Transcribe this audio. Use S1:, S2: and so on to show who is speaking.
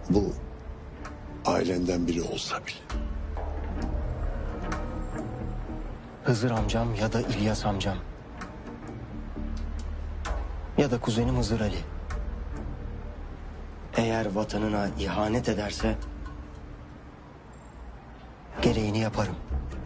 S1: Bu ailenden biri olsa bile.
S2: Hızır amcam ya da İlyas amcam. Ya da kuzenim Hızır Ali. Eğer vatanına ihanet ederse gereğini yaparım.